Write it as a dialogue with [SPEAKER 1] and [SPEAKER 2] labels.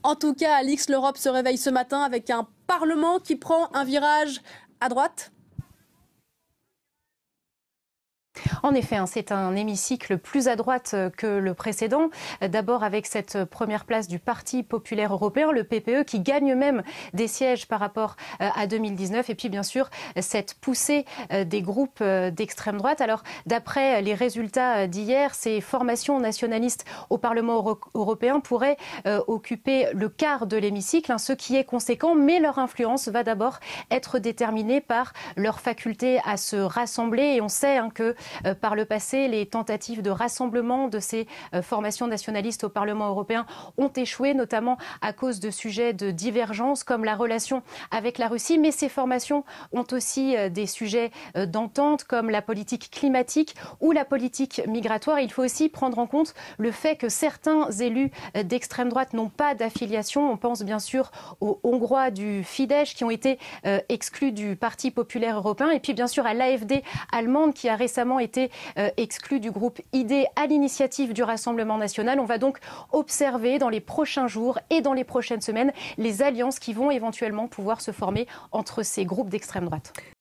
[SPEAKER 1] En tout cas, Alix, l'Europe se réveille ce matin avec un Parlement qui prend un virage à droite.
[SPEAKER 2] En effet, c'est un hémicycle plus à droite que le précédent. D'abord avec cette première place du Parti populaire européen, le PPE, qui gagne même des sièges par rapport à 2019. Et puis bien sûr, cette poussée des groupes d'extrême droite. Alors d'après les résultats d'hier, ces formations nationalistes au Parlement européen pourraient occuper le quart de l'hémicycle, ce qui est conséquent. Mais leur influence va d'abord être déterminée par leur faculté à se rassembler. Et on sait que par le passé, les tentatives de rassemblement de ces formations nationalistes au Parlement européen ont échoué, notamment à cause de sujets de divergence comme la relation avec la Russie. Mais ces formations ont aussi des sujets d'entente comme la politique climatique ou la politique migratoire. Il faut aussi prendre en compte le fait que certains élus d'extrême droite n'ont pas d'affiliation. On pense bien sûr aux Hongrois du Fidesz qui ont été exclus du Parti populaire européen et puis bien sûr à l'AfD allemande qui a récemment été exclu du groupe ID à l'initiative du Rassemblement national. On va donc observer dans les prochains jours et dans les prochaines semaines les alliances qui vont éventuellement pouvoir se former entre ces groupes d'extrême droite.